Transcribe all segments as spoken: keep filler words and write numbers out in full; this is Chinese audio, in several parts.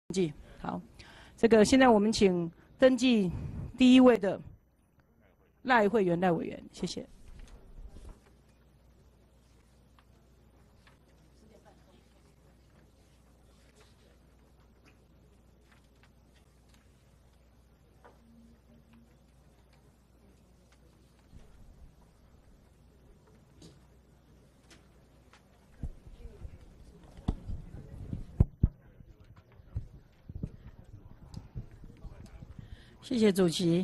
记好，这个现在我们请登记第一位的赖慧媛赖委员，谢谢。谢谢主席，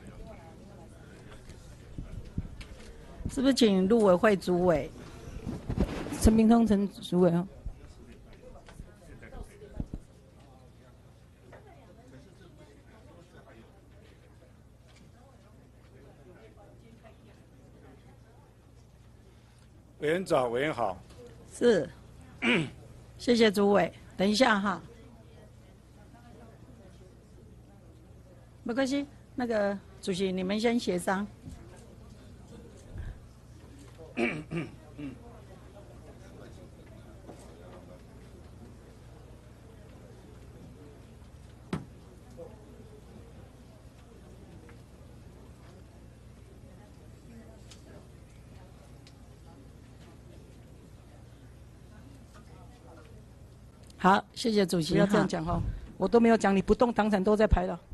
是不是请陆委会主委陈明通陈主委啊？ 委员早，委员好。 是，谢谢主委。等一下哈。没关系，那个主席，你们先协商。好，谢谢主席。不要这样讲哈，我都没有讲，你不动党产都在排了。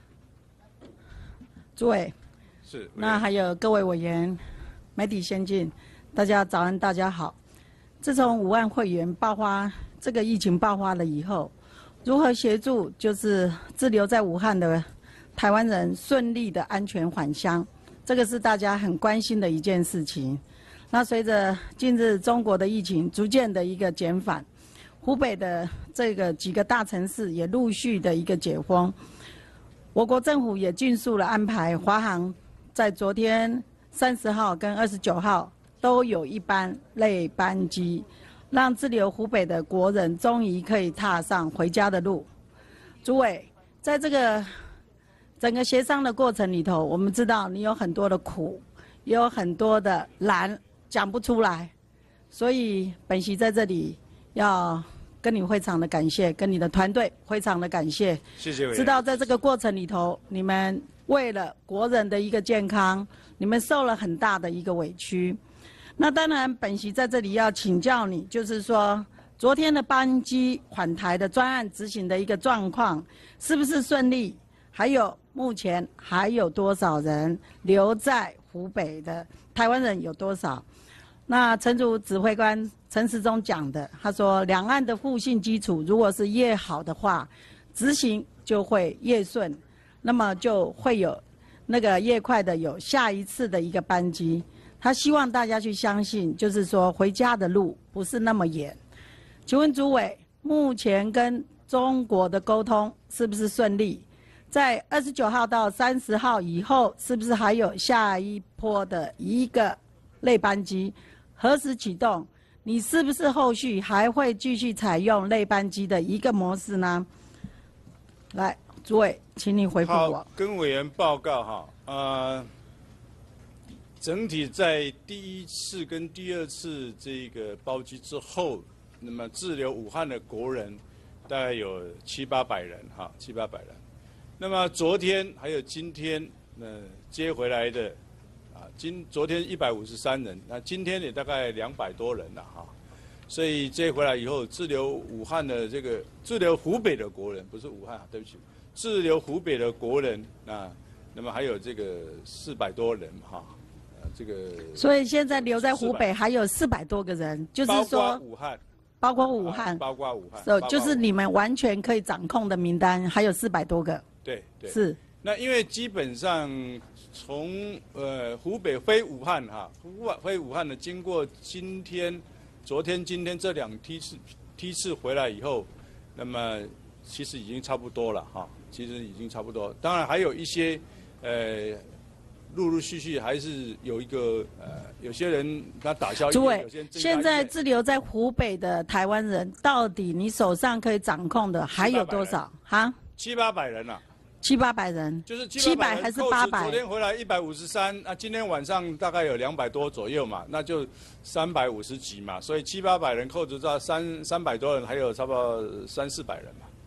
诸位， 是， 那还有各位委员、媒体先进，大家早安，大家好。自从五万会员爆发这个疫情爆发了以后，如何协助就是滞留在武汉的台湾人顺利的安全返乡，这个是大家很关心的一件事情。那随着近日中国的疫情逐渐的一个减缓，湖北的这个几个大城市也陆续的一个解封。我国政府也尽速了安排华航在昨天三十号跟二十九号都有一班类班机，让滞留湖北的国人终于可以踏上回家的路。诸位，在这个整个协商的过程里头，我们知道你有很多的苦，也有很多的难讲不出来，所以本席在这里要跟你非常的感谢，跟你的团队非常的感谢。 谢谢委员。 知道在这个过程里头，你们为了国人的一个健康，你们受了很大的一个委屈。那当然，本席在这里要请教你，就是说，昨天的班机返台的专案执行的一个状况，是不是顺利？还有目前还有多少人留在湖北的台湾人有多少？那陈主指挥官陈时中讲的，他说两岸的互信基础如果是越好的话，执行就会越顺，那么就会有那个越快的有下一次的一个班机。他希望大家去相信，就是说回家的路不是那么远。请问主委，目前跟中国的沟通是不是顺利？在二十九号到三十号以后，是不是还有下一波的一个类班机？何时启动？你是不是后续还会继续采用类班机的一个模式呢？来，诸位，请你回复我。 好，跟委员报告哈，呃，整体在第一次跟第二次这个包机之后，那么滞留武汉的国人大概有七八百人哈，七八百人。那么昨天还有今天，呃，接回来的。今昨天一百五十三人，那今天也大概两百多人了哈，所以接回来以后，滞留武汉的这个滞留湖北的国人，不是武汉，对不起，滞留湖北的国人啊，那么还有这个四百多人哈，呃，这个。 所以现在留在湖北还有四百多个人，就是说， 包括武汉， 包括武汉， 包括武汉， so, 就是你们完全可以掌控的名单，还有四百多个。 对对。 是。 那因为基本上从呃湖北飞武汉哈，湖飞武汉的经过今天、昨天、今天这两梯次梯次回来以后，那么其实已经差不多了哈，其实已经差不多。当然还有一些呃陆陆续续还是有一个呃有些人他打消， 诸位，现在滞留在湖北的台湾人，到底你手上可以掌控的还有多少？哈？ 七八百人啊。 七八百人， 就是七百还是八百？ 昨天回来一百五十三，啊，今天晚上大概有两百多左右嘛，那就三百五十几嘛，所以七八百人扣除到三三百多人，还有差不多三四百人嘛。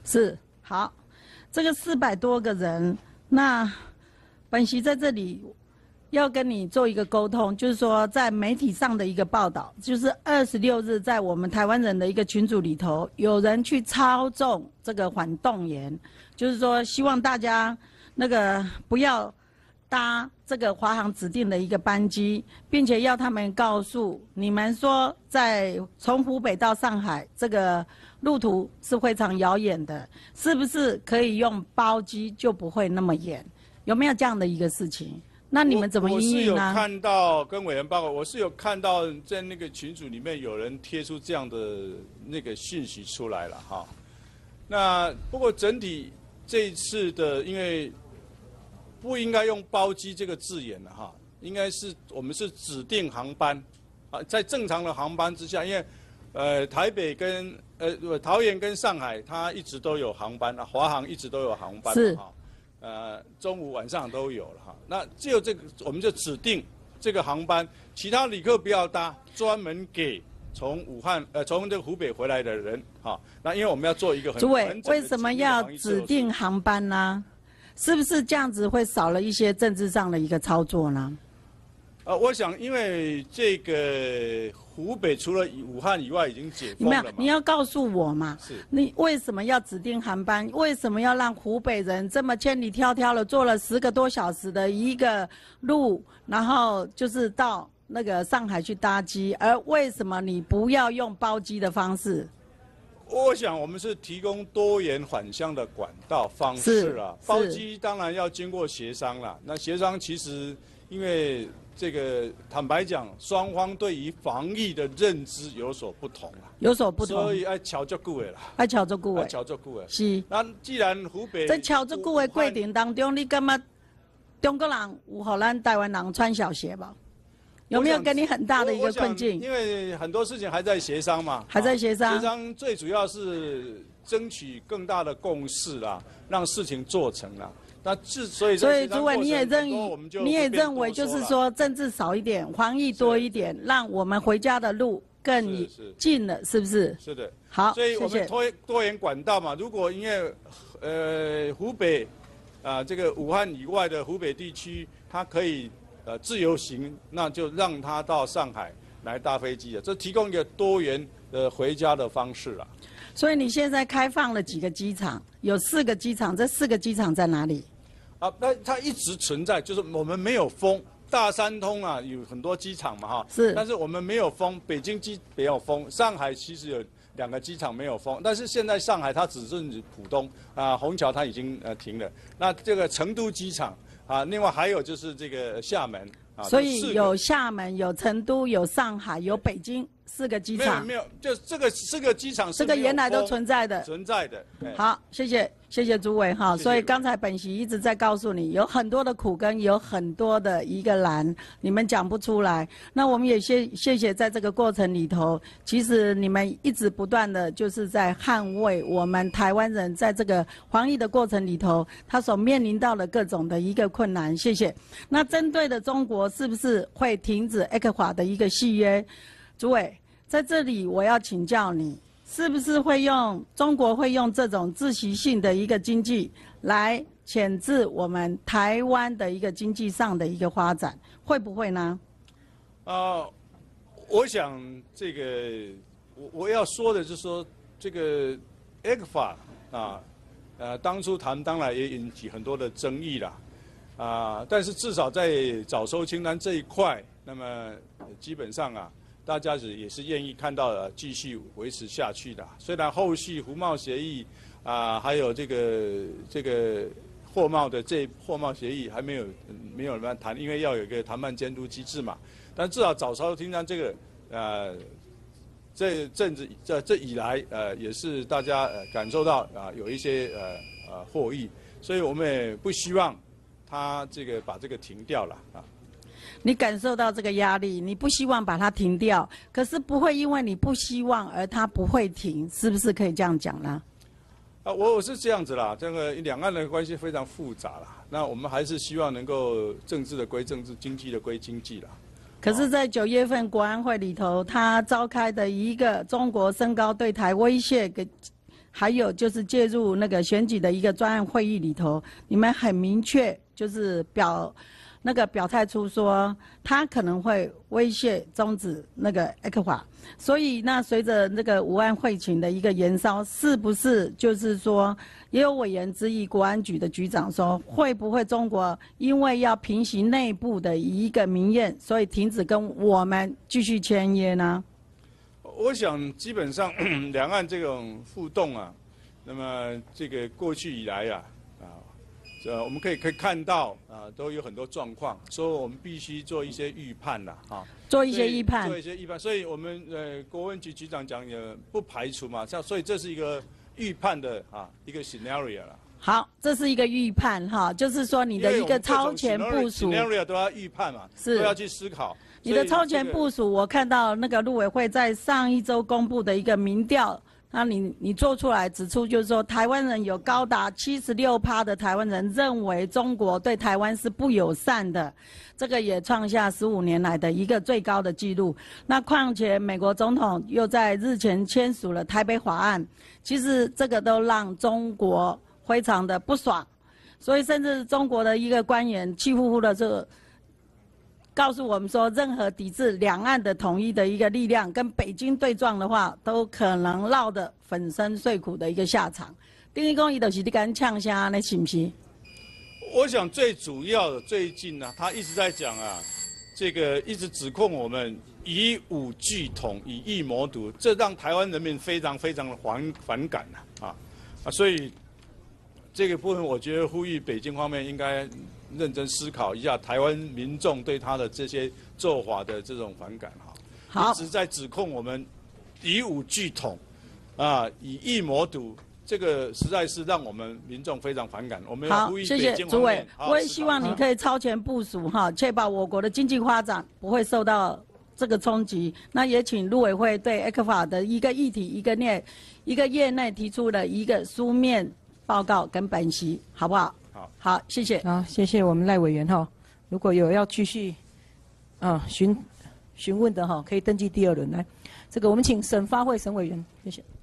是，好，这个四百多个人，那本席在这里要跟你做一个沟通，就是说在媒体上的一个报道，就是二十六日在我们台湾人的一个群组里头，有人去操纵这个反动员，就是说希望大家那个不要搭这个华航指定的一个班机，并且要他们告诉你们说，在从湖北到上海这个路途是非常遥远的，是不是可以用包机就不会那么远？有没有这样的一个事情？那你们怎么因应呢？ 我是有看到跟委员报告，我是有看到在那个群组里面有人贴出这样的那个讯息出来了哈。那不过整体这一次的，因为不应该用包机这个字眼了哈，应该是我们是指定航班啊，在正常的航班之下，因为呃台北跟呃桃园跟上海它一直都有航班啊，华航一直都有航班是哈。呃，中午、晚上都有了哈。那只有这个，我们就指定这个航班，其他旅客不要搭，专门给从武汉呃从这个湖北回来的人哈。那因为我们要做一个很主委，为什么要指定航班呢？是不是这样子会少了一些政治上的一个操作呢？ 呃，我想因为这个湖北除了武汉以外已经解封了嘛， 没有，你要告诉我嘛， 是你为什么要指定航班？为什么要让湖北人这么千里迢迢的坐了十个多小时的一个路，然后就是到那个上海去搭机？而为什么你不要用包机的方式？ 我想我们是提供多元返乡的管道方式啊，包机当然要经过协商啦。那协商其实因为这个坦白讲，双方对于防疫的认知有所不同啊， 有所不同， 所以爱巧足久的啦， 爱巧足久的， 爱巧足久的。 是。 那既然湖北在巧足久的过程当中，你感觉中国人有让咱台湾人穿小鞋吗？有没有给你很大的一个困境？ 因为很多事情还在协商嘛， 还在协商。 协商最主要是争取更大的共识啦，让事情做成啦。那之所以， 所以主委你也认，你也认为就是说政治少一点，防疫多一点，让我们回家的路更近了，是不是？ 是的。 好， 所以我们多多元管道嘛，如果因为呃湖北啊、呃、这个武汉以外的湖北地区，它可以呃自由行，那就让它到上海来搭飞机了，这提供一个多元的回家的方式了。 所以你现在开放了几个机场？有四个机场，这四个机场在哪里？ 啊，那它一直存在，就是我们没有封。大三通啊，有很多机场嘛，哈， 是， 但是我们没有封，北京机没有封，上海其实有两个机场没有封，但是现在上海它只是浦东啊，虹桥它已经呃停了。那这个成都机场啊，另外还有就是这个厦门啊， 所以有厦门、有成都、有上海、有北京。四个机场没有没有，就这个四个机场是这个原来都存在的， 存在的。 好，谢谢谢谢诸位哈。所以刚才本席一直在告诉你，有很多的苦跟有很多的一个难，你们讲不出来。那我们也谢谢谢在这个过程里头，其实你们一直不断的就是在捍卫我们台湾人在这个防疫的过程里头，他所面临到的各种的一个困难。谢谢。那针对的中国是不是会停止 E C F A 的一个续约？诸位，在这里我要请教你，是不是会用中国会用这种自习性的一个经济来钳制我们台湾的一个经济上的一个发展，会不会呢？ 啊、呃，我想这个我我要说的就是说，这个 E C F A 啊，呃，当初谈当然也引起很多的争议啦，啊、呃，但是至少在早收清单这一块，那么基本上啊。大家是也是愿意看到呃继续维持下去的，虽然后续服贸协议啊、呃，还有这个这个货贸的这货贸协议还没有、嗯、没有人谈，因为要有一个谈判监督机制嘛。但至少早收清单这个呃这阵子这这以来呃也是大家呃感受到啊、呃、有一些呃呃获益，所以我们也不希望他这个把这个停掉了啊。 你感受到这个压力，你不希望把它停掉，可是不会因为你不希望而它不会停，是不是可以这样讲呢？ 啊，我我是这样子啦，这个两岸的关系非常复杂啦，那我们还是希望能够政治的归政治，经济的归经济啦。 可是，在九月份国安会里头，他召开的一个中国升高对台威胁，给还有就是介入那个选举的一个专案会议里头，你们很明确就是表那个表态出说，他可能会威胁终止那个 E C F A， 所以那随着那个五案会情的一个延烧，是不是就是说，也有委员质疑国安局的局长说，会不会中国因为要平息内部的一个民怨，所以停止跟我们继续签约呢？ 我想基本上两岸这种互动啊，那么这个过去以来呀、啊，啊，呃，我们可以可以看到啊，都有很多状况，所以我们必须做一些预判啦，啊， 做一些预判， 做一些预判。所以我们呃，国安局局长讲也不排除嘛，像所以这是一个预判的啊一个 scenario 啦。 好，这是一个预判哈，就是说你的一个超前部署 ，scenario 都要预判嘛， 是都要去思考。 你的超前部署，我看到那个陆委会在上一周公布的一个民调，那你你做出来指出，就是说台湾人有高达七十六趴的台湾人认为中国对台湾是不友善的，这个也创下十五年来的一个最高的纪录。那况且美国总统又在日前签署了台北法案，其实这个都让中国非常的不爽，所以甚至中国的一个官员气呼呼的这个。告诉我们说，任何抵制两岸的统一的一个力量跟北京对撞的话，都可能落得粉身碎骨的一个下场。等于讲，伊就是你敢呛声，你是不是？ 我想最主要的最近呢、啊，他一直在讲啊，这个一直指控我们以武拒统、以夷谋独，这让台湾人民非常非常的反反感啊啊！所以这个部分，我觉得呼吁北京方面应该认真思考一下台湾民众对他的这些做法的这种反感哈， 好， 一直在指控我们以武拒统，啊，以夷谋独，这个实在是让我们民众非常反感。我们要呼吁北京方面好好思考。 我也希望你可以超前部署哈，确保我国的经济发展不会受到这个冲击。那也请陆委会对 E C F A 的一个议题、一个内、一个业内提出了一个书面报告跟本席，好不好？ 好， 好，谢谢。 好，谢谢我们赖委员哈。如果有要继续啊询询问的哈，可以登记第二轮来。这个我们请沈发会沈委员，谢谢。